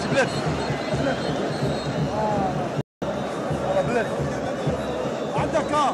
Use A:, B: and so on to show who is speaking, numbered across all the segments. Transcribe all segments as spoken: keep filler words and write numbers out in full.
A: بلاتي بلاتي بلاتي عندك اه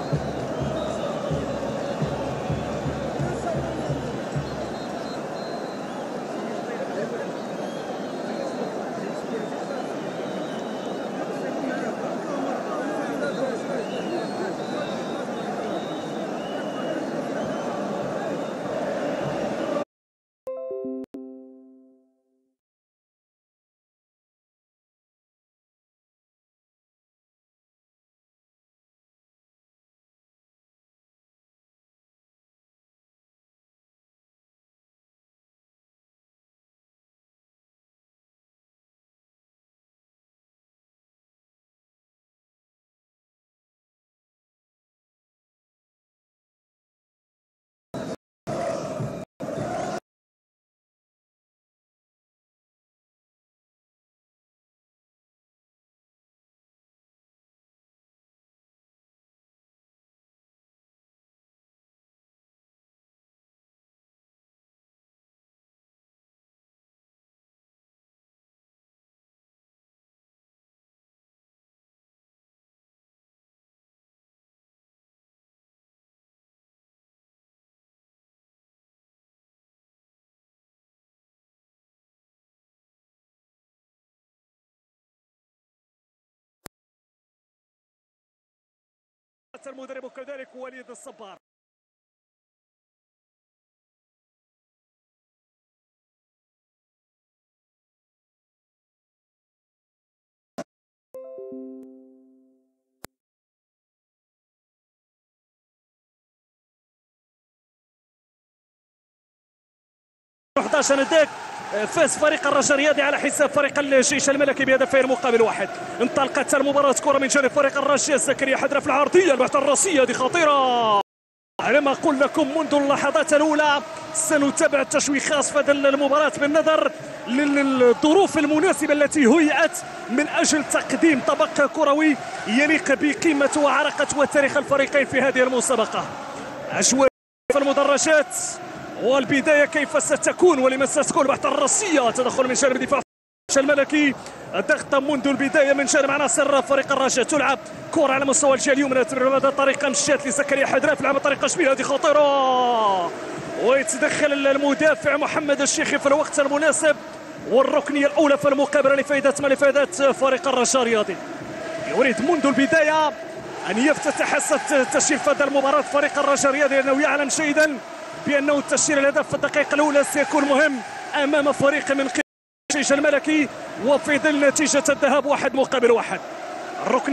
A: المدرب كذلك وليد الصبار. أحد عشر دقيقة فاز فريق الرجاء الرياضي على حساب فريق الجيش الملكي بهدفين مقابل واحد. انطلقت المباراة، كرة من جانب فريق الرجاء، زكريا حدرة في العرضية البحث الراسية هذه خطيرة. على ما أقول لكم منذ اللحظات الأولى سنتابع التشويقات في هذه المباراة بالنظر للظروف المناسبة التي هيئت من أجل تقديم طبق كروي يليق بقيمة وعراقة وتاريخ الفريقين في هذه المسابقة. أجواء في المدرجات والبداية كيف ستكون ولمن ستكون بحث الراسية، تدخل من جانب الدفاع الملكي، ضغط منذ البداية من جانب عناصر فريق الرجاء. تلعب كرة على مستوى الجهة اليمنى بهذه الطريقة، مشات لزكريا حدرة في لعبة طريقة شبيهة هذه خطيرة، ويتدخل المدافع محمد الشيخي في الوقت المناسب، والركنية الأولى في المقابلة لفائدة ما لفائدة فريق الرجاء الرياضي. يريد منذ البداية أن يفتتح التسجيل في هذه المباراة فريق الرجاء الرياضي، لأنه يعلم جيدا بأنه تسجيل الهدف في الدقائق الأولى سيكون مهم أمام فريق من قبل الجيش الملكي، وفي ظل نتيجة الذهاب واحد مقابل واحد. الركنية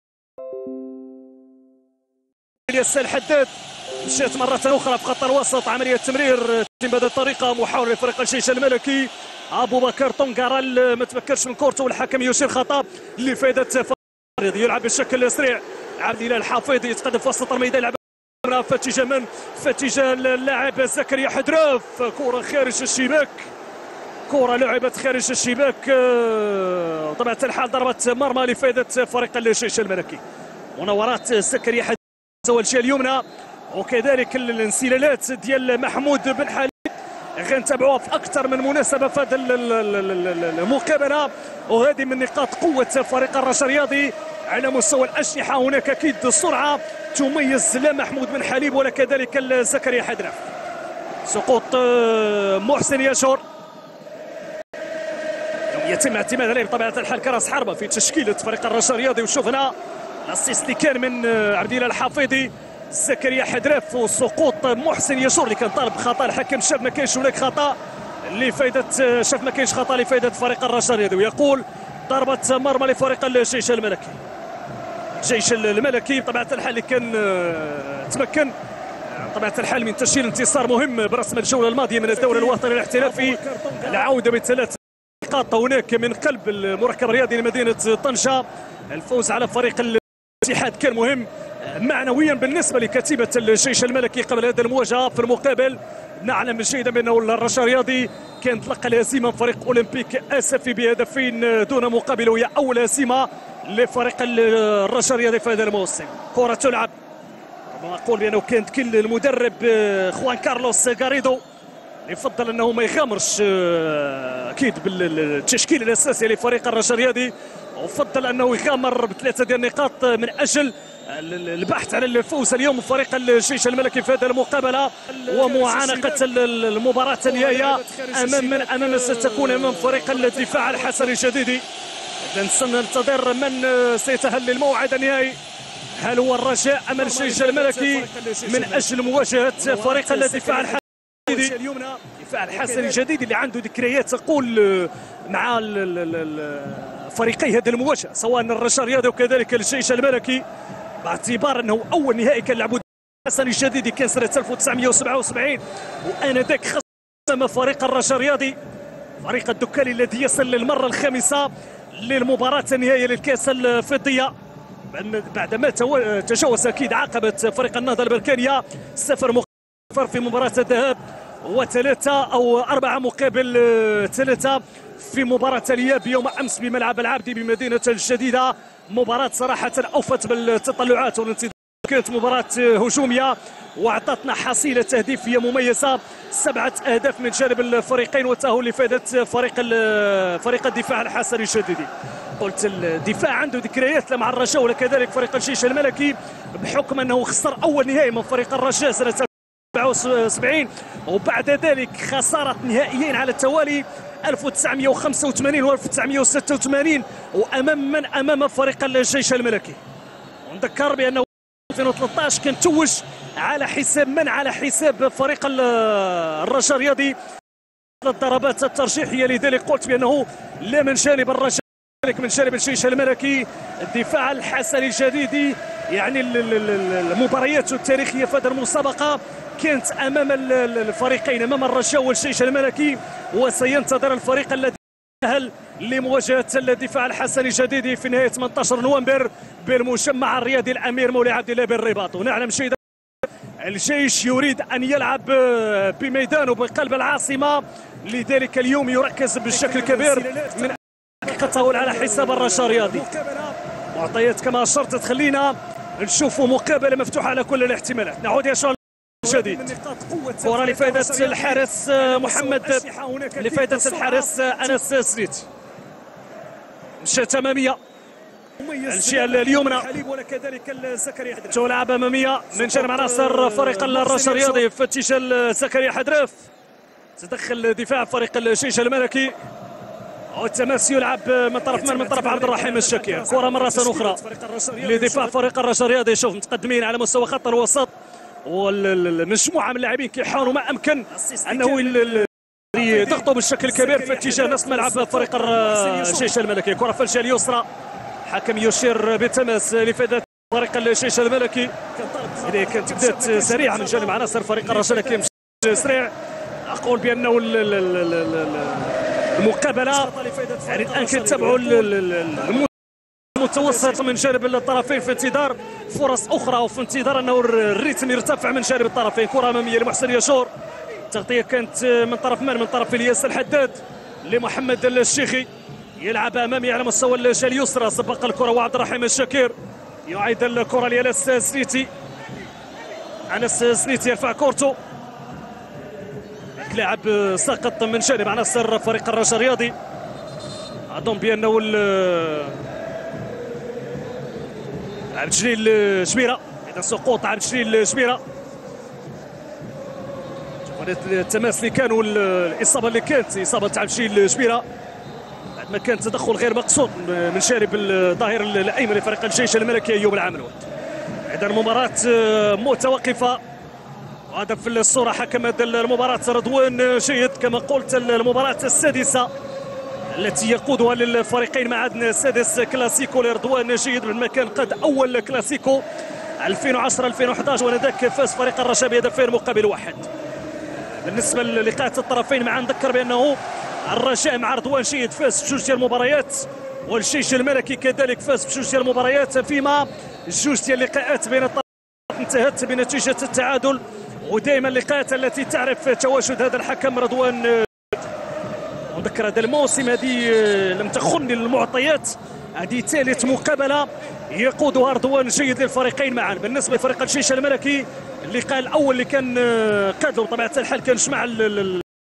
A: الياس الحداد مشات مرة أخرى في خط الوسط، عملية تمرير بهذه الطريقة، محاولة لفريق الجيش الملكي. أبو بكر طنقرال ما تمكنش من كورته والحكم يشير خطأ لفائدة فريق الرياضي. يلعب بشكل سريع عبد الله الحفيظي، يتقدم في وسط الميدان، يلعب في اتجاه من في اتجاه اللاعب زكريا حدراف، كرة خارج الشباك، كرة لعبت خارج الشباك، طبعا الحال ضربت مرمى لفائدة فريق الجيش الملكي. مناورات زكريا حدراف والجهة اليمنى، وكذلك الانسلالات ديال محمود بن حليب غنتابعوها في اكثر من مناسبه في هذه المقابله، وهذه من نقاط قوه فريق الرجاء الرياضي على مستوى الاجنحه. هناك اكيد السرعه تميز لا محمود بن حليب ولا كذلك زكريا حدراف. سقوط محسن ياشور، يتم اعتماد عليه بطبيعه الحال كراس حربه في تشكيله فريق الرجاء الرياضي. وشوفنا الاسيست اللي كان من عبد الله الحفيظي، زكريا حدراف، وسقوط محسن ياشور اللي كان طالب خطا، الحكم شاف ما كاينش هناك خطا لفائده، شاف ما كاينش خطا لفائده فريق الرجاء الرياضي، ويقول ضربه مرمى لفريق الجيش الملكي. الجيش الملكي بطبيعه الحال اللي كان تمكن بطبيعه الحال من تسجيل انتصار مهم برسم الجوله الماضيه من الدوري الوطني الاحترافي، العوده بثلاث نقاط هناك من قلب المركب الرياضي لمدينه طنجه. الفوز على فريق الاتحاد كان مهم معنويا بالنسبه لكتيبه الجيش الملكي قبل هذه المواجهه. في المقابل نعلم جيدا بانه الرجاء الرياضي كان تلقى الهزيمه من فريق اولمبيك اسفي بهدفين دون مقابل، وهي اول هزيمه لفريق الرجاء الرياضي في هذا الموسم. كره تلعب، ربما اقول بانه كانت كل المدرب خوان كارلوس غاريدو يفضل انه ما يغامرش اكيد بالتشكيل الاساسي لفريق الرجاء الرياضي، وفضل انه يغامر بثلاثه ديال النقاط من اجل البحث على الفوز اليوم فريق الجيش الملكي في هذه المقابله ومعانقه المباراه النهائيه امام من امام ستكون امام فريق الدفاع الحسني الجديدي. اذا سننتظر من سيتأهل للموعد النهائي، هل هو الرجاء ام الجيش الملكي من اجل مواجهه فريق الدفاع الحسني اليوم. الدفاع الحسني الجديد اللي عنده ذكريات تقول مع فريقي هذه المواجهه سواء الرجاء الرياضي وكذلك الجيش الملكي، باعتبار انه اول نهائي كان لعبوا الحسني الجديدي كان سنه ألف وتسعمئة وسبعة وسبعين، وانذاك خصم فريق الرجاء الرياضي فريق الدكالي الذي يصل للمره الخامسه للمباراه النهائيه للكاس الفضيه بعدما تجاوز اكيد عقبه فريق النهضه البركانيه صفر مقابل في مباراه الذهاب وثلاثه او اربعه مقابل ثلاثه في مباراه الاياب يوم امس بملعب العابدي بمدينه الجديده. مباراه صراحه اوفت بالتطلعات والانتظار، كانت مباراه هجوميه واعطتنا حصيله تهديفيه مميزه، سبعه اهداف من جانب الفريقين وتاهل لفائده فريق فريق الدفاع الحسني الجديدي. قلت الدفاع عنده ذكريات مع الرجاء وكذلك فريق الجيش الملكي بحكم انه خسر اول نهائي من فريق الرجاء سنه سبعة وسبعين وبعد ذلك خساره نهائيين على التوالي ألف وتسعمئة وخمسة وثمانين و ألف وتسعمئة وستة وثمانين وامام من امام فريق الجيش الملكي. ونذكر بانه ألفين وثلاثة عشر كان توج على حساب من على حساب فريق الرجاء الرياضي الضربات الترجيحيه، لذلك قلت بانه لا من جانب الرجاء من جانب الجيش الملكي الدفاع الحسني الجديدي. يعني المباريات التاريخيه في هذه المسابقه كانت امام الفريقين امام الرجاء والجيش الملكي، وسينتظر الفريق الذي تأهل لمواجهه الدفاع الحسني الجديدي في نهايه ثمانية عشر نوفمبر بالمجمع الرياضي الامير مولاي عبد الله بالرباط. ونعلم جيدا الجيش يريد ان يلعب بميدانه بقلب العاصمه، لذلك اليوم يركز بشكل كبير من التأهل على حساب الرجاء الرياضي. معطيات كما اشرت تخلينا نشوفوا مقابله مفتوحه على كل الاحتمالات. نعود يا شباب جديد، كرة لفائدة الحارس محمد لفائدة الحارس أنس سريت، مشات أمامية الجهة اليمنى تلعب أمامية من جانب عناصر فريق الرجاء الرياضي في اتجاه زكريا حدراف، تدخل دفاع فريق الجيش الملكي والتماس يلعب من طرف من من طرف عبد الرحيم الشكير. كرة مرة أخرى لدفاع فريق الرجاء الرياضي، شوف متقدمين على مستوى خط الوسط والمجموعه من اللاعبين كيحاولوا ما امكن انه يضغطوا بشكل كبير في اتجاه نصف ملعب فريق الجيش الملكي. كره في الجهه اليسرى، حكم يشير بالتماس لفائده فريق الجيش الملكي. اذا كانت بدات سريعه من جانب عناصر فريق الرجاء الملكي سريع، اقول بانه المقابله يعني الان كنتابعوا متوسط من جانب الطرفين في انتظار فرص اخرى وفي انتظار انه الريتم يرتفع من جانب الطرفين. كره اماميه لمحسن يشور، التغطيه كانت من طرف من من طرف الياس الحداد لمحمد الشيخي، يلعب امامي على مستوى الجهه اليسرى، سبق الكره وعبد الرحيم الشكير يعيد الكره لانس سنيتي. انس سنيتي يرفع كورته، لاعب ساقط من جانب عناصر فريق الرجاء الرياضي. اظن بانه عبد الجليل جبيره، اذا سقوط عبد الجليل جبيره. التماس اللي كان والاصابه اللي كانت اصابه عبد الجليل جبيره بعد ما كان تدخل غير مقصود من جانب الظهير الايمن لفريق الجيش الملكي ايوب العاملود. اذا المباراه متوقفه، وهذا في الصوره حكم هذه المباراه رضوان جيد كما قلت، المباراه السادسه التي يقودها للفريقين مع سادس كلاسيكو لرضوان جيد بعد ما كان قد اول كلاسيكو ألفين وعشرة ألفين وأحد عشر وانذاك فاز فريق الرجاء بهدفين مقابل واحد. بالنسبه للقاءات الطرفين معا نذكر بانه الرجاء مع رضوان جيد فاز بجوج ديال المباريات والجيش الملكي كذلك فاز بجوج ديال المباريات، فيما جوج ديال اللقاءات بين الطرفين انتهت بنتيجه التعادل، ودائما اللقاءات التي تعرف تواجد هذا الحكم رضوان. نذكر هذا الموسم هذه لم تخن المعطيات، هذه ثالث مقابله يقودها رضوان جيد للفريقين معا. بالنسبه لفريق الجيش الملكي اللقاء الاول اللي كان قادوا بطبيعه الحال كان جمع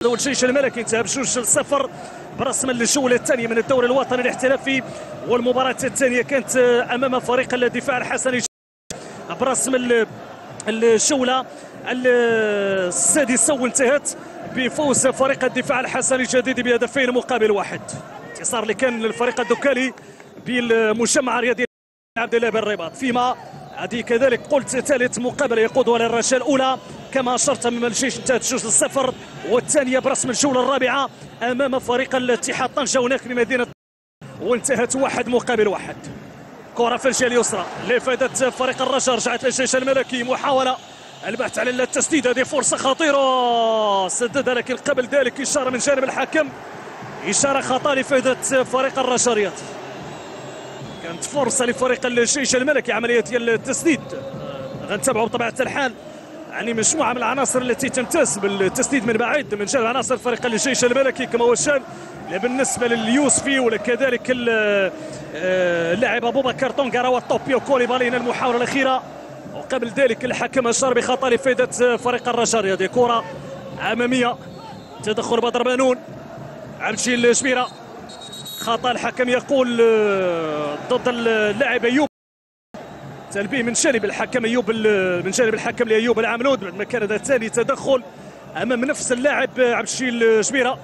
A: والجيش الملكي انتهى بجوج لصفر برسم الجوله الثانيه من الدوري الوطني الاحترافي. والمباراه الثانيه كانت امام فريق الدفاع الحسني برسم الجوله السادسه، وانتهت بفوز فريق الدفاع الحسني الجديد بهدفين مقابل واحد. انتصار اللي كان للفريق الدكالي بالمجمع الرياضي عبد الله بن رباط. فيما هذه كذلك قلت ثالث مقابله يقودها للرجاء الاولى كما اشرت امام الجيش انتهت جوج للصفر، والثانيه برسم الجوله الرابعه امام فريق الاتحاد طنجه هناك بمدينه وانتهت واحد مقابل واحد. كره في الجهه اليسرى لفائده فريق الرجاء، رجعت للجيش الملكي، محاوله البحث على التسديد، هذه فرصه خطيره سددها لكن قبل ذلك اشاره من جانب الحكم، اشاره خطا لفائده فريق الرجاء الرياضي. كانت فرصه لفريق الجيش الملكي عمليه ديال التسديد، غنتابعوا بطبيعه الحال يعني مجموعه من العناصر التي تمتاز بالتسديد من بعيد من جانب عناصر فريق الجيش الملكي كما هو الشان بالنسبه لليوسفي وكذلك اللاعب ابو بكر طونغارا والطوبيو كوليبالي. المحاوله الاخيره وقبل ذلك الحكم اشار بخطا لفائده فريق الرجاء الرياضي. كره اماميه تدخل بدر بنون عبد الجبيره، خطا الحكم يقول ضد اللاعب ايوب، تلبيه من جانب الحكم ايوب من جانب الحكم لايوب العملود بعد ما كان هذا ثاني تدخل امام نفس اللاعب عبد الجبيره.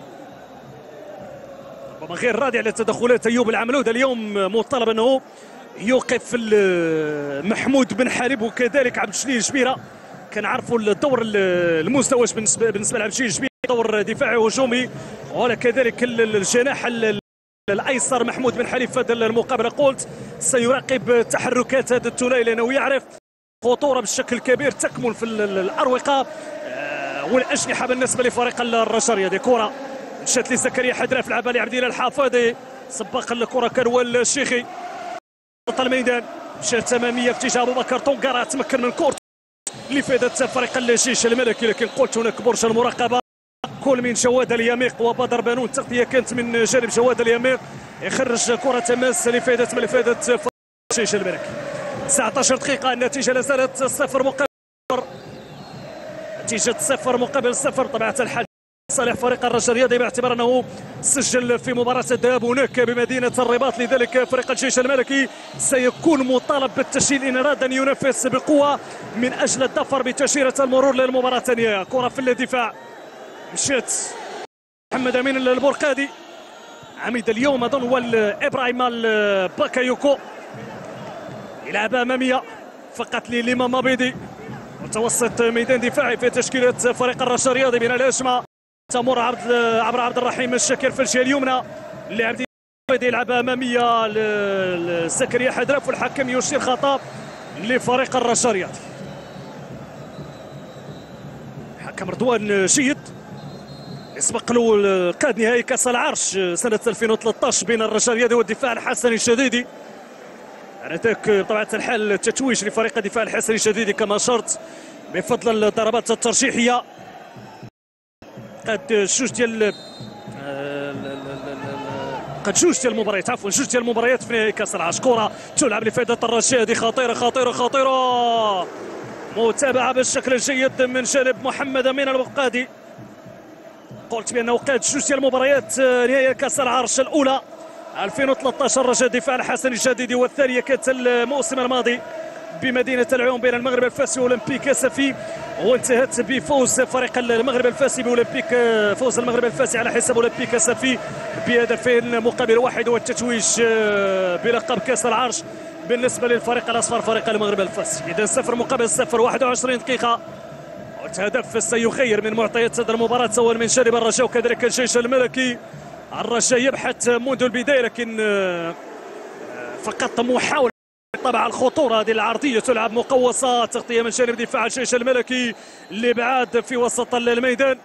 A: ربما غير راضي على تدخلات ايوب العملود اليوم، مطالب انه يوقف محمود بن حليب وكذلك عبد الشليل الجبيره. كنعرفوا الدور المزدوج بالنسبه بالنسبه لعبد الشليل الجبيره، دور دفاعي هجومي، وكذلك الجناح الايسر محمود بن حليب. في هذه المقابله قلت سيراقب تحركات هذا الثنائي لانه يعرف خطوره بالشكل كبير تكمن في الاروقه والاجنحه بالنسبه لفريق الرجاء الرياضي. كره مشات لزكريا حدراف لعبها لعبد الله الحافظي، سباق الكره كان هو الشيخي وسط الميدان، مشات اماميه في اتجاه ابو بكر طونغارا، تمكن من كورت لفائده فريق الجيش الملكي، لكن قلت هناك برج المراقبه كل من جواد اليميق وبدر بنون. التغطيه كانت من جانب جواد اليميق، يخرج كره تماس لفائده من لفائده فريق الجيش الملكي. تسعة عشر دقيقه، النتيجه لا زالت صفر مقابل صفر، نتيجه صفر مقابل صفر طبيعه الحال صالح فريق الرجاء الرياضي باعتبار انه سجل في مباراه الذهاب هناك بمدينه الرباط. لذلك فريق الجيش الملكي سيكون مطالب بالتسجيل ان اراد ان ينافس بقوه من اجل الظفر بتاشيره المرور للمباراه الثانيه. كره في الدفاع مشات محمد امين البرقادي، عميد اليوم اظن هو ابراهيم الباكايوكو، يلعب اماميه فقط للامام مبيدي، متوسط ميدان دفاعي في تشكيله فريق الرجاء الرياضي من الهجمه تمر عبد عبر عبد الرحيم الشاكر في الجهه اليمنى، اللاعب مبيدي يلعب اماميه لزكريا حدراف والحكم يشير خطا لفريق الرجاء الرياضي. حكم رضوان جيد يسبق له قاد نهائي كاس العرش سنه ألفين وثلاثة عشر بين الرجاء الرياضي والدفاع الحسني الشديدي. هناك بطبيعه الحال التتويج لفريق الدفاع الحسني الشديدي كما اشرت بفضل الضربات الترجيحيه. قد جوج ديال قد جوج ديال المباريات عفوا جوج ديال المباريات في نهائي كاس العرش. كره تلعب لفائده الرجاء، هذه خطيره خطيره خطيره، متابعه بالشكل الجيد من جانب محمد امين البقادي. قلت بانه قاد جوج ديال المباريات نهائي كاس العرش، الاولى ألفين وثلاثة عشر الرجاء الدفاع الحسني الجديدي، والثانيه كانت الموسم الماضي بمدينه العيون بين المغرب الفاسي واولمبيك اسفي، وانتهت بفوز فريق المغرب الفاسي باولمبيك، فوز المغرب الفاسي على حساب اولمبيك اسفي بهدفين مقابل واحد، والتتويج بلقب كاس العرش بالنسبه للفريق الاصفر فريق المغرب الفاسي. اذا صفر مقابل صفر، واحد وعشرين دقيقه، هدف سيغير من معطيات هذه المباراه سواء من جانب الرجاء وكذلك الجيش الملكي. الرجاء يبحث منذ البدايه لكن فقط محاوله طبعا الخطوره هذه العرضيه تلعب مقوصه، تغطيه من جانب دفاع الجيش الملكي لابعاد في وسط الميدان.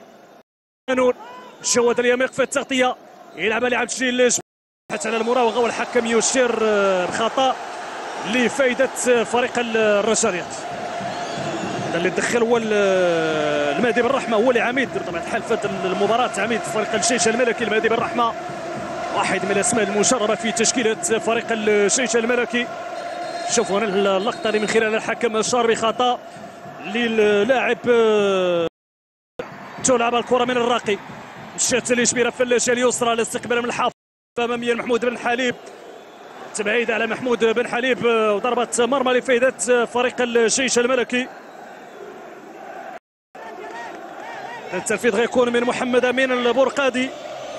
A: جواد اليميق في التغطيه يلعبها لعبد الجليل حتى على المراوغه، والحكم يشير بخطا لفائده فريق الرجاء الرياضي. هذا اللي دخل هو المهدي بن رحمه، هو اللي عميد بطبيعه الحال في المباراه، عميد فريق الجيش الملكي المهدي بن رحمه، واحد من الاسماء المجربه في تشكيله فريق الجيش الملكي. شوفوا هنا اللقطه اللي من خلال الحكم اشار بخطا للاعب تلعب الكره من الراقي، مشات لشبيره في الجهه اليسرى لاستقبال من الحافظ اماميا محمود بن حليب، تبعيد على محمود بن حليب وضربه مرمى لفائده فريق الجيش الملكي. التنفيذ غيكون من محمد امين البرقادي،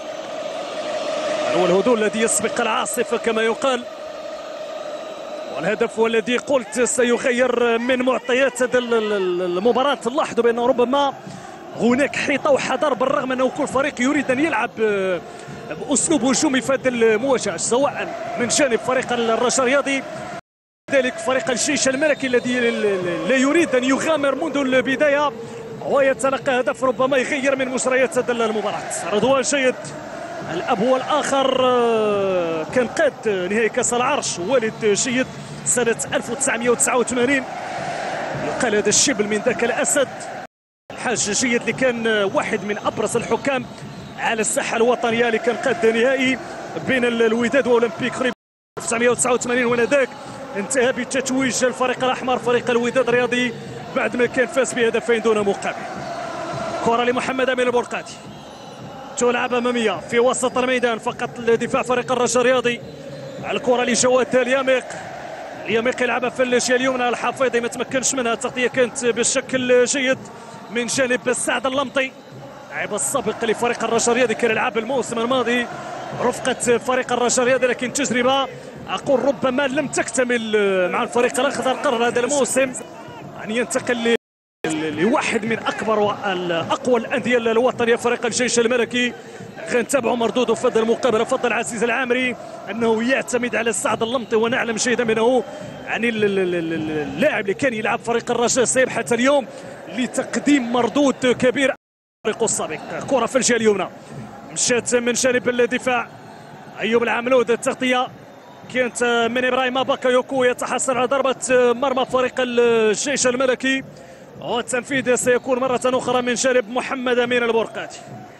A: هو الهدوء الذي يسبق العاصفه كما يقال، والهدف هو الذي قلت سيغير من معطيات هذه المباراه. نلاحظوا بانه ربما هناك حيطه وحذر، بالرغم انه كل فريق يريد ان يلعب باسلوب هجومي في هذه المواجهه، سواء من جانب فريق الرجاء الرياضي كذلك فريق الجيش الملكي الذي لا يريد ان يغامر منذ البدايه ويتلقى هدف ربما يغير من مجريات هذه المباراه. رضوان جيد الاب والاخر، كان قاد نهائي كاس العرش، والد جيد سنه ألف وتسعمائة وتسعة وثمانين، يقال هذا الشبل من ذاك الاسد. الحاج جيد اللي كان واحد من ابرز الحكام على الساحه الوطنيه، اللي كان قاد نهائي بين الوداد واولمبيك ألف وتسعمائة وتسعة وثمانين، وانذاك انتهى بتتويج الفريق الاحمر فريق الوداد الرياضي بعد ما كان فاز بهدفين دون مقابل. كره لمحمد امين البرقادي، تلعب اماميه في وسط الميدان، فقط لدفاع فريق الرجاء الرياضي. الكره لجواد اليميق، اليميق يلعبها في الجهه اليمنى، الحفيظي ما تمكنش منها، التغطيه كانت بالشكل جيد من جانب سعد اللمطي، لاعب السابق لفريق الرجاء الرياضي، كان يلعب الموسم الماضي رفقه فريق الرجاء الرياضي، لكن تجربه اقول ربما لم تكتمل مع الفريق الاخضر. قرر هذا الموسم ان ينتقل لواحد من اكبر واقوى الانديه الوطنيه فريق الجيش الملكي. غنتابعوا مردوده في هذه المقابله. فضل عزيز العامري انه يعتمد على سعد اللمطي، ونعلم جيدا منه يعني اللاعب اللي كان يلعب فريق الرجاء سيبحث اليوم لتقديم مردود كبير فريقه السابق. كره في الجهه اليمنى مشات من جانب الدفاع، ايوب العملود، التغطيه كانت من ابراهيم باكايوكو، يتحصل على ضربه مرمى فريق الجيش الملكي، والتنفيذ سيكون مره اخرى من جانب محمد امين البرقادي.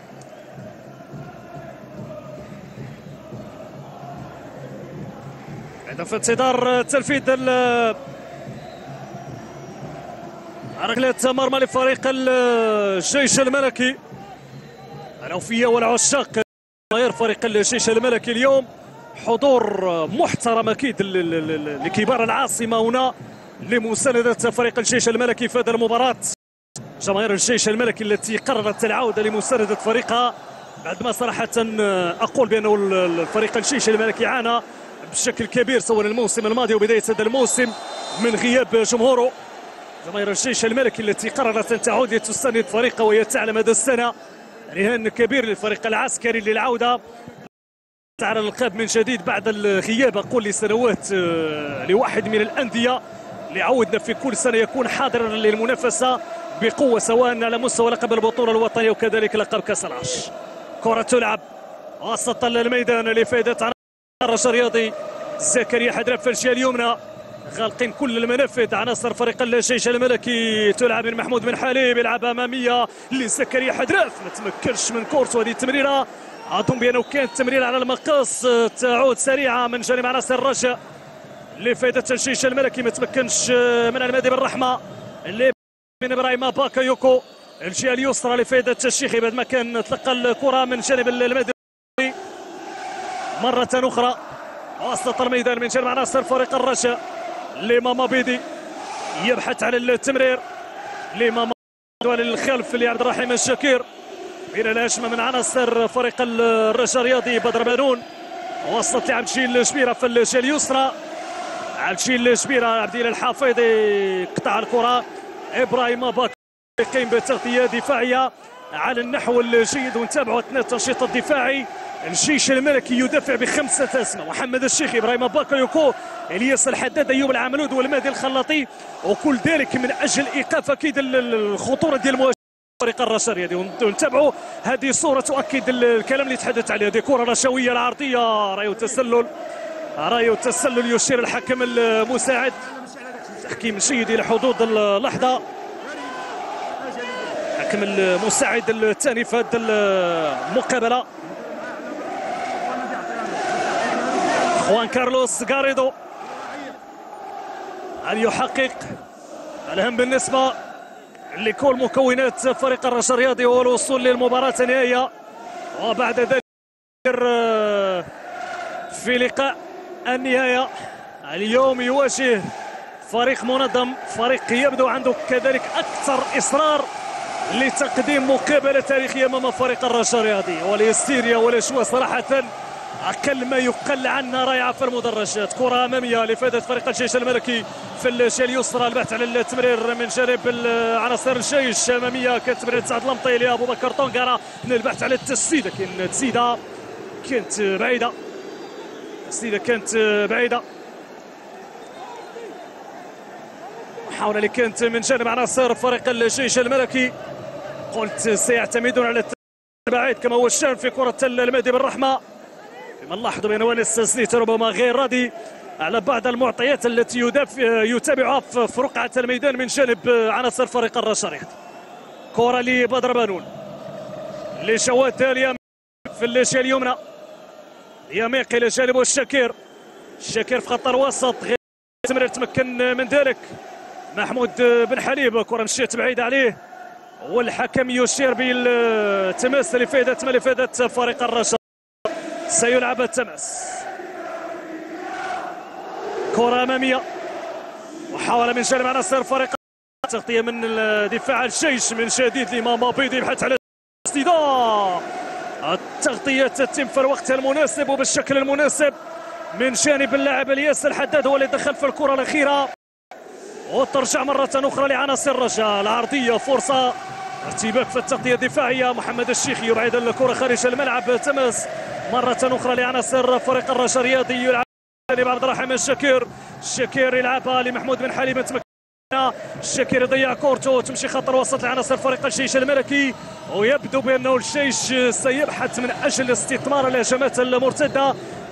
A: اذا في انتظار تنفيذ ركله مرمى لفريق الجيش الملكي. الاوفياء والعشاق غير فريق الجيش الملكي اليوم، حضور محترم اكيد لكبار العاصمه هنا لمساندة فريق الجيش الملكي في هذه المباراة. جماهير الجيش الملكي التي قررت العودة لمساندة فريقها بعد ما صراحة أقول بأنه الفريق الجيش الملكي عانى بشكل كبير سواء الموسم الماضي وبداية هذا الموسم من غياب جمهوره. جماهير الجيش الملكي التي قررت أن تعود لتساند فريقها، وهي تعلم هذا السنة رهان كبير للفريق العسكري للعودة على الألقاب من جديد بعد الغياب أقول لسنوات لواحد من الأندية اللي عودنا في كل سنه يكون حاضرا للمنافسه بقوه، سواء على مستوى لقب البطوله الوطنيه وكذلك لقب كاس العرش. كره تلعب وسط الميدان لفائده الرجاء الرياضي، زكريا حدرف في الجهه اليمنى، غالقين كل المنافذ عناصر فريق الجيش الملكي. تلعب من محمود بن حليب، يلعب اماميه لزكريا حدرف، ما تمكنش من كورته. هذه التمريره اظن بانه كانت تمريره على المقص، تعود سريعه من جانب عناصر الرجاء لفائدة الجيش الملكي، ما تمكنش من المهدي بالرحمة اللي من ابراهيم باكايوكو. الجهة اليسرى لفائدة الشيخي بعد ما كان تلقى الكرة من جانب المهدي مرة أخرى وسط الميدان من جانب عناصر فريق الرجاء. لماما بيدي يبحث عن التمرير، لماما للخلف لعبد الرحيم الشاكير، بين الهجمة من عناصر فريق الرجاء الرياضي بدر بانون، وسط لعب جيل شبيرة في الجهة اليسرى، عالشيل شبيرة عبد الله الحافظي قطع الكرة، ابراهيم باك يقيم بتغطية دفاعية على النحو الجيد. ونتابعوا اثناء التنشيط الدفاعي الجيش الملكي يدافع بخمسة اسماء: محمد الشيخي، ابراهيم باكايوكو، الياس الحداد، ايوب العملود، والمهدي الخلاطي، وكل ذلك من اجل ايقاف اكيد الخطورة ديال المواجهة فريق الرجاء الرياضي. ونتابعوا هذه الصورة تؤكد الكلام اللي تحدث عليه. هذه كرة رشوية العرضية، رايو تسلل، رايو التسلل يشير الحكم المساعد، تحكيم جيد الى حدود اللحظه. الحكم المساعد الثاني في هذه المقابله خوان كارلوس غاريدو، ان يحقق الاهم بالنسبه لكل مكونات فريق الرجاء الرياضي هو الوصول للمباراة النهائية، وبعد ذلك في لقاء النهاية اليوم يواجه فريق منظم، فريق يبدو عنده كذلك أكثر إصرار لتقديم مقابلة تاريخية أمام فريق الرجاء الرياضي. والهستيريا والأجواء صراحة أقل ما يقل عنها رائعة في المدرجات. كرة أمامية لفائدة فريق الجيش الملكي في الجهة اليسرى، البحث على التمرير من جانب عناصر الجيش أمامية، كانت تمرير سعد المطي لأبو بكر طونغارا، البحث على التسديدة، لكن تسديدة كانت بعيدة، التسديدة كانت بعيدة. محاولة اللي كانت من جانب عناصر فريق الجيش الملكي، قلت سيعتمدون على البعيد كما هو الشان في كرة المهدي بالرحمة، فيما نلاحظ بأن وانس سنيت ربما غير راضي على بعض المعطيات التي يتابعها في رقعة الميدان من جانب عناصر فريق الرجاء الرياضي. كرة لبدر بانون لجواد داليا في الجهة اليمنى، يميق إلى جانبه الشاكير، الشاكير في خط الوسط، غير تمرير تمكن من ذلك محمود بن حليب، كرة مشيت بعيدة عليه والحكم يشير بالتماس لفائدة لفائدة فريق الرجاء. سيلعب التماس، كرة أمامية، محاولة من جانب عناصر فريق، تغطية من دفاع الجيش من جديد لماما بيدي، يبحث على التسديدة، التغطية تتم في الوقت المناسب وبالشكل المناسب من جانب اللاعب الياس الحداد، هو اللي دخل في الكرة الأخيرة، وترجع مرة أخرى لعناصر الرجاء. العرضية فرصة ارتباك في التغطية الدفاعية، محمد الشيخي يبعد الكرة خارج الملعب، تماس مرة أخرى لعناصر فريق الرجاء الرياضي، يلعب عبد الرحمن الشاكير، الشاكير يلعبها لمحمود بن حليم، تمكن الشاكير يضيع كورته، تمشي خط الوسط لعناصر فريق الجيش الملكي، ويبدو بأنه الجيش سيبحث من أجل استثمار الهجمات المرتدة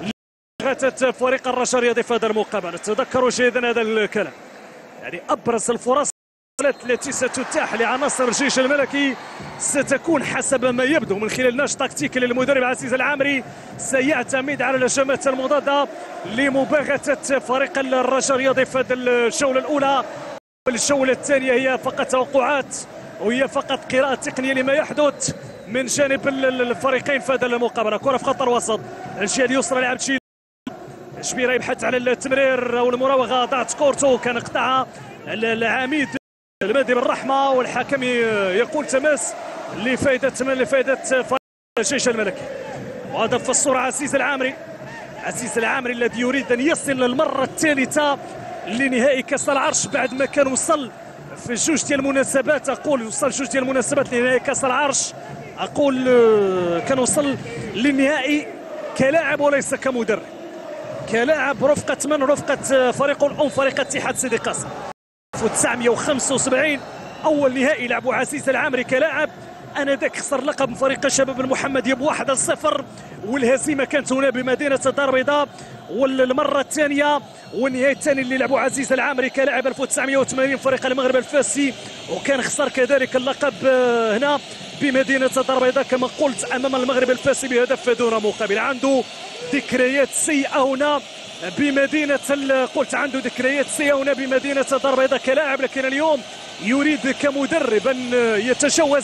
A: لغاية فريق الرجاء الرياضي في هذا المقابلة. تذكروا جيدا هذا الكلام، يعني أبرز الفرص التي ستتاح لعناصر الجيش الملكي ستكون حسب ما يبدو من خلال نشاط تكتيكي للمدرب عزيز العامري، سيعتمد على الهجمات المضادة لمباغتة فريق الرجاء الرياضي في هذه الجولة الأولى. والجولة الثانية هي فقط توقعات، وهي فقط قراءة تقنية لما يحدث من جانب الفريقين في هذه المقابلة. كرة في خط الوسط، الجهة اليسرى لعب شي شبيرة، يبحث على التمرير او المراوغة، ضاعت كورته، كان قطعها العميد المهدي بالرحمة، والحكم يقول تماس لفائدة لفائدة فريق الجيش الملكي. وهذا في الصورة عزيز العامري، عزيز العامري الذي يريد ان يصل للمرة الثالثة لنهائي كأس العرش بعد ما كان وصل في جوج ديال المناسبات، اقول وصل جوج ديال المناسبات لنهائي كأس العرش، اقول كان وصل للنهائي كلاعب وليس كمدرب، كلاعب رفقة من رفقة فريق الأم فريق اتحاد سيدي قاسم ألف وتسعمئة وخمسة وسبعين، أول نهائي لعبوا عزيز العامري كلاعب، أنذاك خسر لقب فريق الشباب المحمدي بواحد صفر، والهزيمة كانت هنا بمدينة الدار البيضاء. والمرة الثانية والنهائي الثاني اللي لعبوا عزيز العامري كلاعب ألف وتسعمئة وثمانين فريق المغرب الفاسي، وكان خسر كذلك اللقب هنا بمدينة الدار البيضاء كما قلت أمام المغرب الفاسي بهدف دون مقابل. عنده ذكريات سيئة هنا بمدينة، قلت عنده ذكريات سيئة هنا بمدينة الدار البيضاء كلاعب، لكن اليوم يريد كمدرب أن يتجاوز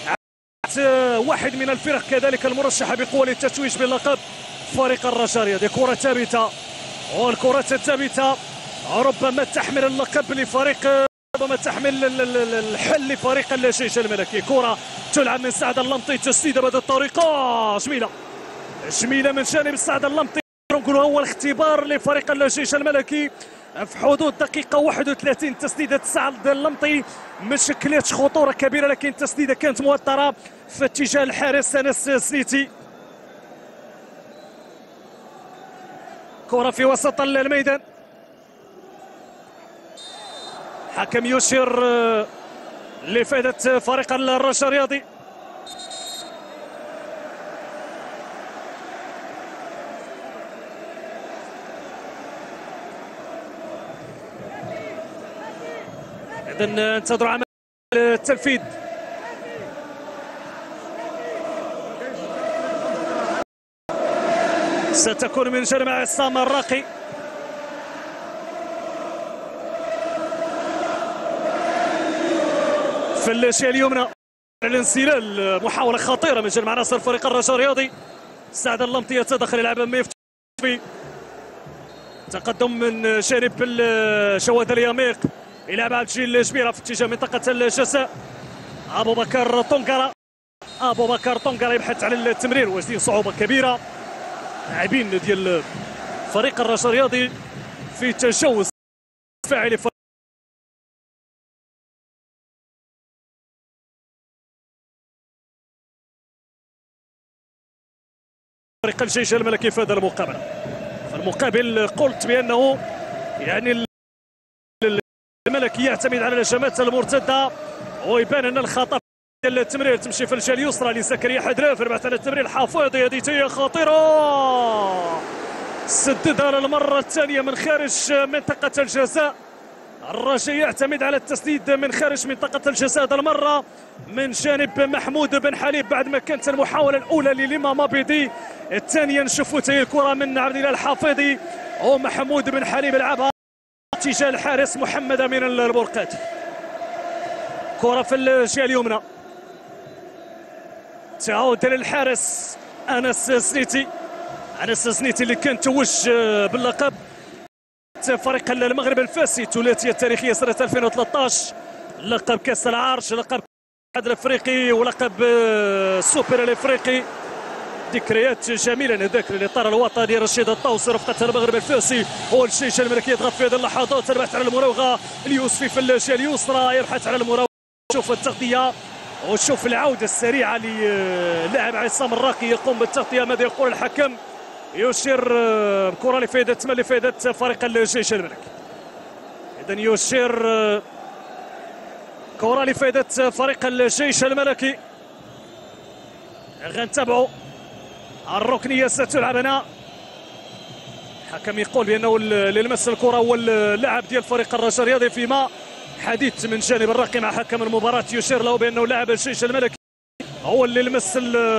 A: واحد من الفرق كذلك المرشحة بقوة للتتويج باللقب فريق الرجاء الرياضي. كرة ثابتة، والكرة الثابتة ربما تحمل اللقب لفريق، ربما تحمل الحل لفريق الجيش الملكي. كرة تلعب من سعد اللمطي، تسديدة بهذه الطريقة جميلة جميلة من جانب سعد اللمطي، نقولوا هو الاختبار لفريق الجيش الملكي في حدود دقيقة واحد وثلاثين. تسديدة سعد اللمطي ما شكلتش خطورة كبيرة، لكن التسديدة كانت موترة في اتجاه الحارس أنس سنيتي. كرة في وسط الميدان، حكم يشير لفائدة فريق الرجاء الرياضي. إذن انتظروا عمل التنفيذ. ستكون من جانب عصام الراقي. في الشيء اليمنى الانسلال، محاولة خطيرة من جانب عناصر فريق الرجاء الرياضي. سعد اللمطي يتدخل يلعب ما يفتي، تقدم من جانب شواد اليميق، يلعب عبد الجليل الجبيرة في اتجاه منطقة الجزاء. أبو بكر طنقرة أبو بكر طنقرة يبحث على التمرير واجدين صعوبة كبيرة لاعبين ديال فريق الرجاء الرياضي في تجاوز فاعل فريق الجيش الملكي في هذا المقابلة. في المقابل قلت بأنه يعني الملكي يعتمد على الهجمات المرتدة، ويبان أن الخطأ ديال التمرير تمشي في الجهة اليسرى لزكريا حدراف، ربحت على التمرير الحافظي، هذه خطيرة سددها للمرة الثانية من خارج منطقة الجزاء. الرجاء يعتمد على التسديد من خارج منطقة الجزاء هذه المرة من جانب محمود بن حليب بعد ما كانت المحاولة الأولى لليما مابيدي، الثانية نشوفوا تهي الكرة من عبد الله الحافظي ومحمود بن حليب لعبها اتجاه الحارس محمد أمين البرقاتي. كرة في الجهة اليمنى، تعود للحارس أنس سنيتي، أنس سنيتي اللي كان توج باللقب فريق المغرب الفاسي الثلاثيه التاريخيه سنه ألفين وثلاثة عشر، لقب كاس العرش، لقب الاتحاد الافريقي، ولقب السوبر الافريقي. ذكريات جميله هذاك الاطار الوطني. رشيد الطوسي رفقه المغرب الفاسي هو الجيش الملكي يضغط في هذه اللحظات، يبحث على المراوغه اليوسفي في الجهه اليسرى، يبحث على المراوغه، شوف التغطيه وشوف العوده السريعه للاعب عصام الراقي يقوم بالتغطيه. ماذا يقول الحكم؟ يشير بكرة لفائدة لفائدة فريق الجيش الملكي. إذن يشير كرة لفائدة فريق الجيش الملكي. غنتابعوا الركنية ستلعب هنا. الحكم يقول بأنه اللي لمس الكرة هو اللاعب ديال فريق الرجاء الرياضي، فيما حديث من جانب الراقي مع حكم المباراة يشير له بأنه لاعب الجيش الملكي هو اللي لمس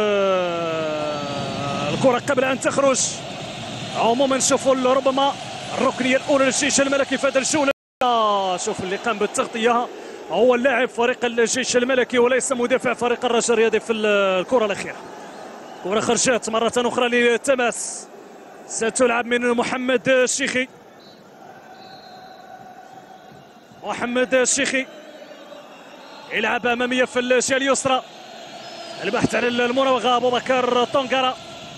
A: الكرة قبل أن تخرج. عموما نشوفوا ربما الركنية الأولى للجيش الملكي في هذه الجولة. شوف اللي قام بالتغطية هو اللاعب فريق الجيش الملكي وليس مدافع فريق الرجاء الرياضي في الكرة الأخيرة. كرة خرجت مرة أخرى للتماس، ستلعب من محمد الشيخي. محمد الشيخي يلعب أمامية في الجهة اليسرى، البحث عن المراوغة أبو بكر طنقرة.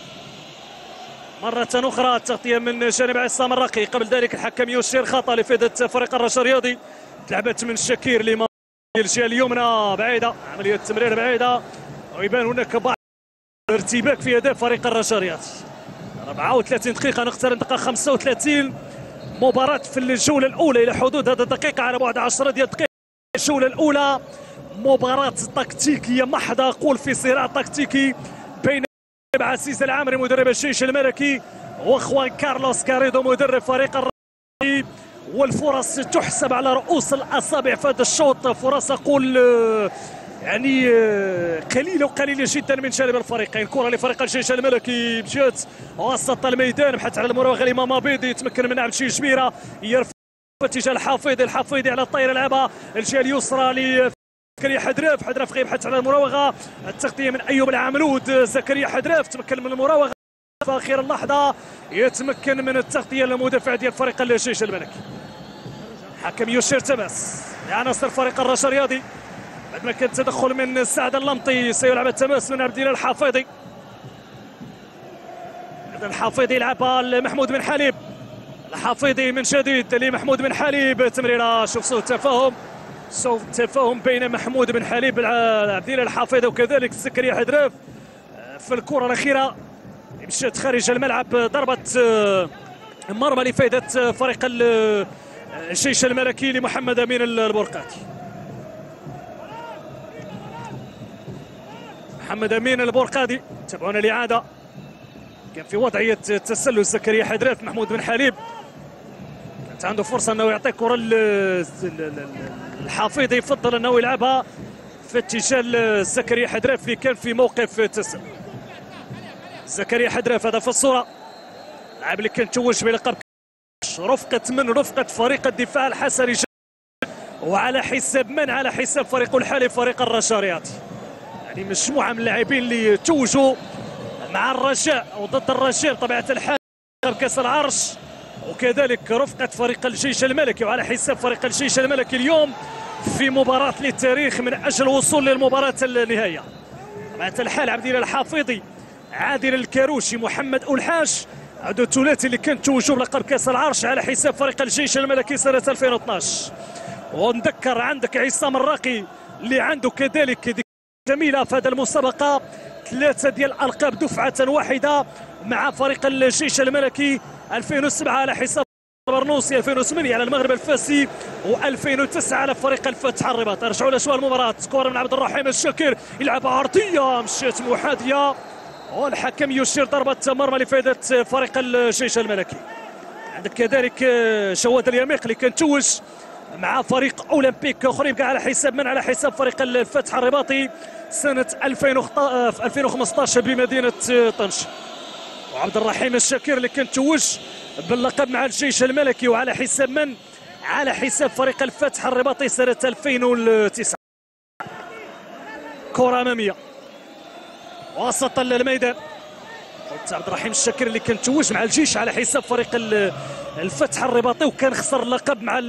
A: مرة أخرى التغطية من جانب عصام الراقي، قبل ذلك الحكم يشير خطأ لفائدة فريق الرجاء الرياضي. تلعبت من شكير لما الجهة اليمنى بعيدة، عملية تمرير بعيدة، ويبان هناك بعض ارتباك في أداء فريق الرجاء الرياضي. أربعة وثلاثين دقيقة نقترب دقيقة خمسة وثلاثين مباراة في الجولة الأولى إلى حدود هذه الدقيقة، على بعد عشرة ديال الدقائق. الجولة الأولى مباراة تكتيكية محضة، أقول في صراع تكتيكي بين عزيز العامري مدرب الجيش الملكي واخوان كارلوس كاريدو مدرب فريق الرجاء، والفرص تحسب على رؤوس الاصابع في هذا الشوط. فرص اقول يعني قليله وقليله جدا من جانب الفريقين. كره لفريق الجيش الملكي مشات وسط الميدان، بحث على المراوغه لامام عبيدي، يتمكن من عبد الشيء جبيره، يرفع اتجاه الحافظي، الحافظي على الطايره لعبها الجهه اليسرى ل زكريا حدراف. حدراف غيبحث على المراوغه، التغطيه من ايوب العملود. زكريا حدراف تمكن من المراوغه في اخر اللحظه، يتمكن من التغطيه للمدافع ديال فريق الجيش الملكي. حكم يشير تماس لعناصر فريق الرجاء الرياضي بعد ما كان تدخل من سعد اللمطي. سيلعب التماس من عبد الله الحافظي. الحافظي يلعبها لمحمود بن حليب، الحافظي من جديد لمحمود بن حليب، تمريره. شوف سوء التفاهم، سوء التفاهم بين محمود بن حليب عبد الله الحافظي وكذلك زكريا حدراف في الكره الاخيره. مشات خارج الملعب، ضربه مرمى لفائده فريق الجيش الملكي لمحمد امين البرقاتي. محمد امين البرقاتي تابعونا الاعاده، كان في وضعيه تسلل زكريا حدراف. محمود بن حليب كانت عنده فرصه انه يعطي كره الحافظي، يفضل انه يلعبها في اتجاه زكريا حدراف اللي كان في موقف تسلل. زكريا حدراف هذا في الصوره، اللاعب اللي كان توج بلقب رفقه من رفقه فريق الدفاع الحسني وعلى حساب من؟ على حساب فريقه الحالي فريق الرجاء الرياضي. يعني مجموعه من اللاعبين اللي توجوا مع الرجاء وضد الرجاء بطبيعه الحال بكاس العرش، وكذلك رفقه فريق الجيش الملكي وعلى حساب فريق الجيش الملكي اليوم في مباراه للتاريخ من اجل الوصول للمباراه النهائيه. بطبيعه الحال عبد الله الحافظي، عادل الكاروشي، محمد أولحاج، هذو الثلاثي اللي كان توجوا بلقب كاس العرش على حساب فريق الجيش الملكي سنه ألفين واثناش. ونذكر عندك عصام الراقي اللي عنده كذلك جميله في هذه المسابقه، ثلاثه ديال الالقاب دفعه واحده مع فريق الجيش الملكي ألفين وسبعة على حساب برنوسي، ألفين وثمانية على المغرب الفاسي، و2009 على فريق الفتح الرباط. نرجعوا لأجواء المباراه. كره من عبد الرحيم الشاكر يلعبها عرضيه مشات محاذيه، والحكم يشير ضربه مرمى لفائده فريق الجيش الملكي. عندك كذلك جواد اليميق اللي كان توج مع فريق اولمبيك خريبكا على حساب من؟ على حساب فريق الفتح الرباطي سنه ألفين وخمسطاش بمدينه طنجة. وعبد الرحيم الشاكر اللي كان توج باللقب مع الجيش الملكي وعلى حساب من؟ على حساب فريق الفتح الرباطي سنه ألفين وتسعة. كره اماميه وسط الميدان، قلت عبد الرحيم الشاكر اللي كان توج مع الجيش على حساب فريق الفتح الرباطي وكان خسر اللقب مع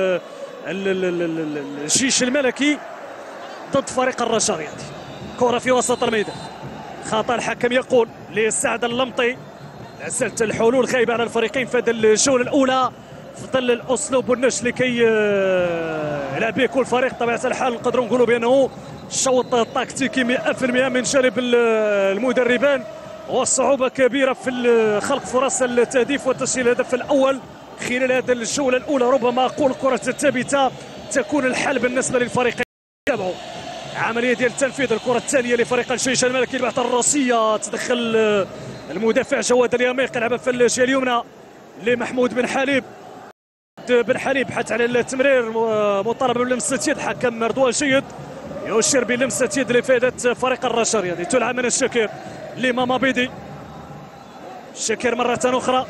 A: الجيش الملكي ضد فريق الرجاء الرياضي. كره في وسط الميدان، خطا الحكم يقول لسعد اللمطي. لا زالت الحلول غايبه على الفريقين في هذه الجوله الاولى في ظل الاسلوب والنش اللي كي يلعب به كل فريق. طبيعه الحال نقدروا نقولوا بانه شوط تكتيكي مئة بالمئة من جانب المدربان، والصعوبه كبيره في خلق فرص التهديف وتسجيل الهدف الاول خلال هذه الجوله الاولى. ربما اقول الكره الثابته تكون الحل بالنسبه للفريقين. تابعوا عمليه ديال التنفيذ. الكره الثانيه لفريق الجيش الملكي، البعثه الراسيه تدخل المدافع جواد اليميق، يلعبها في الجهه اليمنى لمحمود بن حليب. بن حليب بحث على التمرير، مطالبه بلمسه يد، حكم رضوان جيد يشير بلمسه يد لفائده فريق الرجاء الرياضي. تلعب من الشاكر لماما بيدي. الشاكر مره اخرى،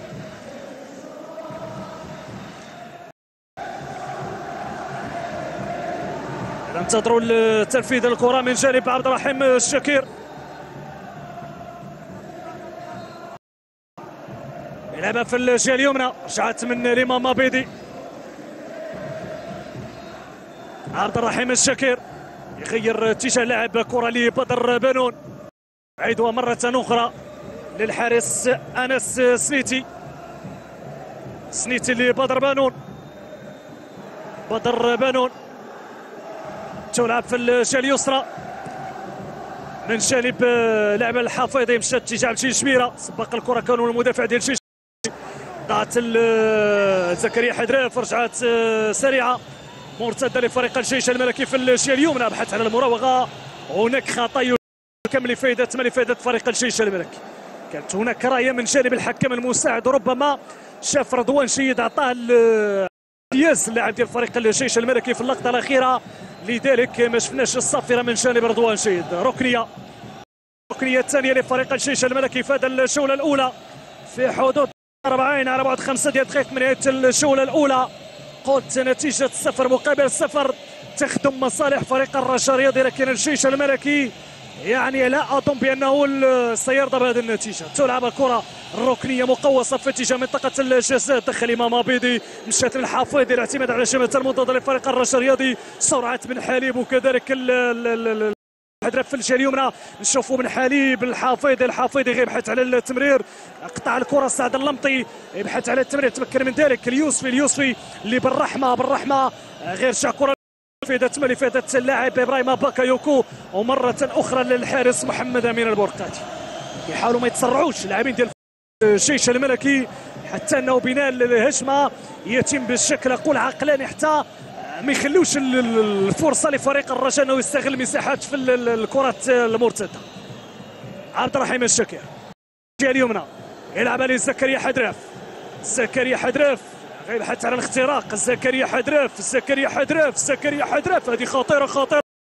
A: ننتظروا التنفيذ الكره من جانب عبد الرحيم الشاكر. يلعبها في الجهه اليمنى، رجعت من لماما بيدي. عبد الرحيم الشاكر يغير اتجاه لاعب كره لبدر بنون، عيدها مره اخرى للحارس انس سنيتي. سنيتي لبدر بنون، بدر بنون تلعب في الجهه اليسرى من جانب لاعب الحافظي، مشات اتجاه الجيش شميره، سبق الكره كانوا المدافع ديال الجيش، ضاعت زكريا حدراف، رجعت سريعه مرتده لفريق الجيش الملكي في الجهه اليمنى، بحث على المراوغه. هناك خطا كم لفائده من لفائده فريق الجيش الملكي. كانت هناك رايه من جانب الحكم المساعد، ربما شاف رضوان جيد عطاه الامتياز اللاعب ديال فريق الجيش الملكي في اللقطه الاخيره، لذلك ما شفناش الصافره من جانب رضوان جيد. ركنيه الركنيه الثانيه لفريق الجيش الملكي في هذه الجوله الاولى في حدود أربعين على بعد خمسة ديال الدقائق من نهايه الجوله الاولى. قلت نتيجه صفر مقابل صفر تخدم مصالح فريق الرجاء الرياضي، لكن الجيش الملكي يعني لا اظن بانه سيرضى بهذه النتيجه. تلعب الكره الركنيه مقوصه في اتجاه منطقه الجزاء، دخل امام بيدي، مشات للحافظي، الاعتماد على الشبكه المضاده لفريق الرجاء الرياضي، سرعه بن حليب وكذلك الهدف في الجهه اليمنى. نشوفوا بن حليب الحافظي، الحافظي غيبحث على التمرير، قطع الكره سعد اللمطي يبحث على التمرير، تمكن من ذلك اليوسفي، اليوسفي اللي بالرحمه بالرحمه غير شع كره فائدة لفائدة اللاعب ابراهيم باكايوكو، ومرة أخرى للحارس محمد أمين البرقاتي. يحاولوا ما يتسرعوش اللاعبين ديال الجيش الملكي حتى أنه بناء الهجمة يتم بالشكل أقول عقلاني، حتى ما يخلوش الفرصة لفريق الرجاء أنه يستغل مساحات في الكرات المرتدة. عبد الرحيم الشاكر الجهة اليمنى يلعبها لزكريا حدراف، زكريا حدراف غيبحث على الاختراق، زكريا حدراف، زكريا حدراف، زكريا حدراف، هذه خطيرة خطيرة،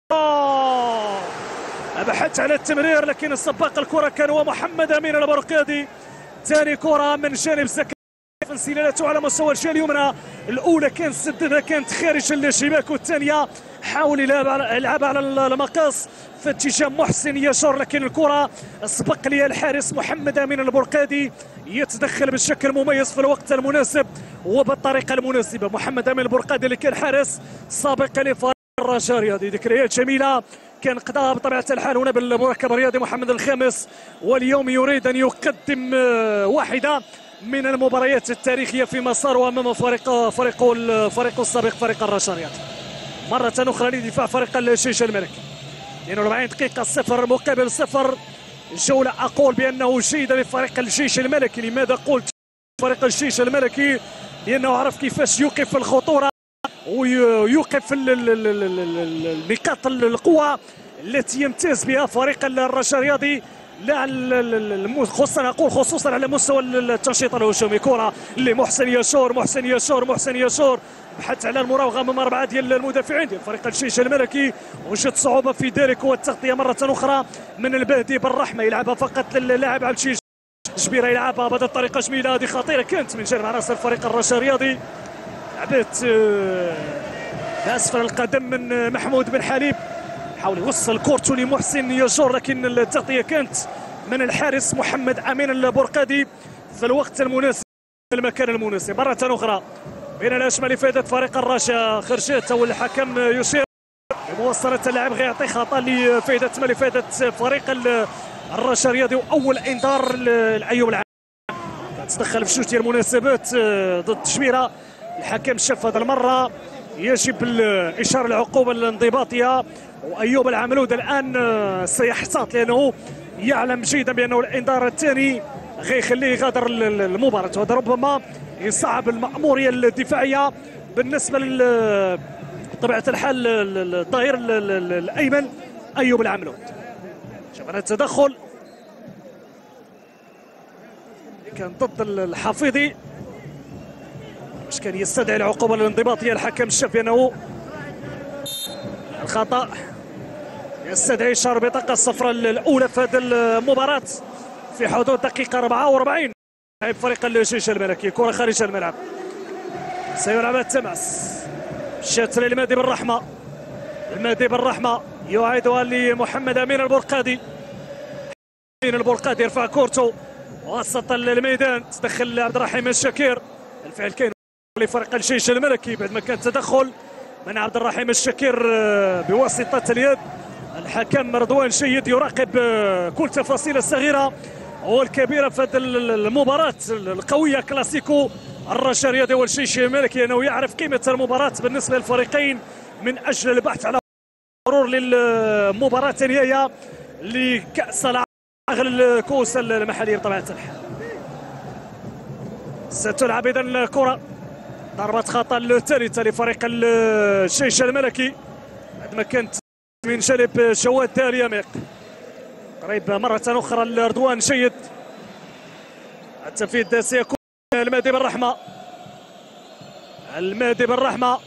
A: بحث على التمرير لكن سباق الكرة كان هو محمد أمين البرقادي. ثاني كرة من جانب زكريا انسلالاته على مستوى الجهه اليمنى، الاولى كانت سددها كانت خارج الشباك، والثانيه حاول يلعبها على المقاص في اتجاه محسن يشار، لكن الكره سبق لي الحارس محمد امين البرقادي يتدخل بشكل مميز في الوقت المناسب وبالطريقه المناسبه. محمد امين البرقادي اللي كان حارس سابق لفريق الرجاء الرياضي، ذكريات جميله كان قضاها بطبيعه الحال هنا بالمركب الرياضي محمد الخامس، واليوم يريد ان يقدم واحده من المباريات التاريخيه في مساره امام فريق فريقه الفريق السابق فريق الرجاء الرياضي. مره اخرى لدفاع فريق الشيش الملكي، اثنين وأربعين دقيقه صفر مقابل صفر. جوله اقول بانه جيده لفريق الجيش الملكي. لماذا قلت فريق الجيش الملكي؟ لانه عرف كيفاش يوقف الخطوره ويوقف نقاط القوه التي يمتاز بها فريق الرجاء الرياضي، لا خصوصا نقول خصوصا على مستوى التنشيط الهجومي. كره لمحسن يشور، محسن يشور محسن يشور بحث على المراوغه من اربعه ديال المدافعين ديال فريق الجيش الملكي، وجد صعوبه في ذلك، والتغطيه مره اخرى من البهدي بالرحمه، يلعبها فقط للاعب عبد الشيش جبيره، يلعبها بهذه الطريقه جميله، هذه خطيره كانت من جانب عناصر فريق الرجاء الرياضي، لعبت باسفل القدم من محمود بن حليب، حاول يوصل كورته لمحسن يشور، لكن التغطيه كانت من الحارس محمد امين البرقادي في الوقت المناسب في المكان المناسب. مره اخرى بين الاشمال لفائده فريق الرجاء، خرجت والحكم يشير بمواصله اللاعب غير يعطي خطا لفائده لفائده فريق الرجاء الرياضي، واول انذار لايوب العام. تدخل في جوج ديال المناسبات ضد شبيره، الحكم شاف هذه المره يجب الاشاره العقوبه الانضباطيه، وايوب العملود الان سيحتاط لانه يعلم جيدا بانه الانذار الثاني غيخليه يغادر المباراه، وهذا ربما يصعب المأموريه الدفاعيه بالنسبه ل بطبيعه الحال الظهير الايمن ايوب العملود. شفنا التدخل كان ضد الحفيظي باش كان يستدعي العقوبه الانضباطيه، الحكم شاف بانه الخطا يستدعي اشاره بطاقه الصفراء الاولى في هذه المباراه في حدود دقيقه أربعة وأربعين. لاعب فريق الجيش الملكي، كره خارج الملعب سيلعبها التماس، شات للمادي بالرحمه، المادي بالرحمه يعيدها لمحمد امين البرقادي، امين البرقادي يرفع كورته وسط الميدان، تدخل عبد الرحيم الشكير، الفعل كاين لفريق الجيش الملكي بعد ما كان تدخل من عبد الرحيم الشكير بواسطه اليد. الحكم رضوان شيد يراقب كل تفاصيل الصغيره والكبيره في هذه المباراه القويه كلاسيكو الرجاء الرياضي والجيش الملكي، لانه يعرف قيمه المباراه بالنسبه للفريقين من اجل البحث على مرور للمباراه النهائيه لكاس العالم الكؤوس المحليه بطبيعه الحال. ستلعب اذا الكره، ضربه خطا الثالثه لفريق الجيش الملكي بعد ما كانت من جانب جواد دار يميق. قريب مرة أخرى لرضوان شيد، التنفيذ سيكون المادي بالرحمة، المادي بالرحمة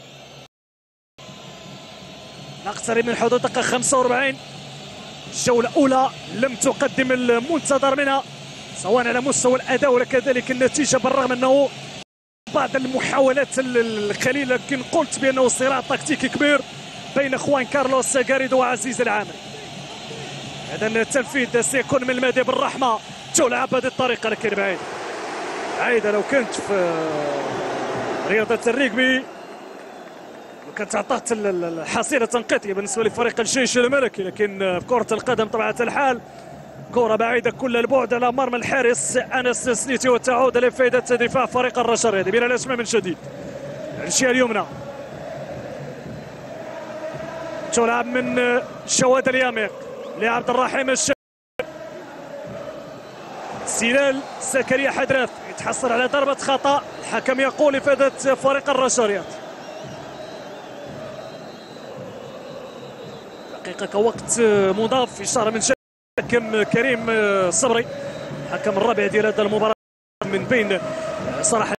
A: نقترب من حدود دقيقة خمسة وأربعين. الجولة الأولى لم تقدم المنتظر منها سواء على مستوى الأداء وكذلك النتيجة، بالرغم أنه بعض المحاولات القليلة، لكن قلت بأنه صراع تكتيكي كبير بين خوان كارلوس غاريدو وعزيز العامري. إذا التنفيذ سيكون من المادي بالرحمة، تلعب بهذه الطريقة لكن بعيد بعيدة. لو كنت في رياضة الريغبي وكانت أعطت الحصيلة تنقيطية بالنسبة لفريق الجيش الملكي، لكن في كرة القدم طبيعة الحال كرة بعيدة كل البعد على مرمى الحارس أنس سنيتي، وتعود لفائدة دفاع فريق الرجاء الرياضي بلا الأسماء من جديد. الجهة اليمنى تلعب من جواد اليميق لعبد الرحيم الشكير، سلال زكريا حدراف يتحصل على ضربة خطأ، الحكم يقول إفادة فريق الرجاء الرياضي. دقيقة كوقت مضاف، إشارة من الحكم كريم صبري، الحكم الرابع ديال هذه المباراة من بين صراحة